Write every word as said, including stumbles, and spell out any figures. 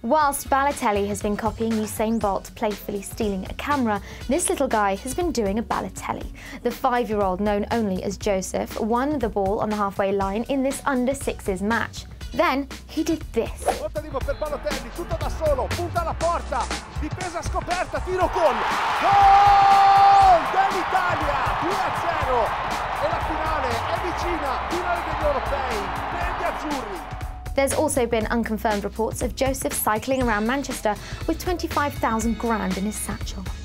Whilst Balotelli has been copying Usain Bolt, playfully stealing a camera, this little guy has been doing a Balotelli. The five-year-old, known only as Joseph, won the ball on the halfway line in this under sixes match. Then he did this. Per Balotelli, tutto da solo, punta alla porta, difesa scoperta, tiro gol! Gol dell'Italia, due a zero! E la finale è vicina, finale degli europei, per gli azzurri. There's also been unconfirmed reports of Joseph cycling around Manchester with twenty-five thousand grand in his satchel.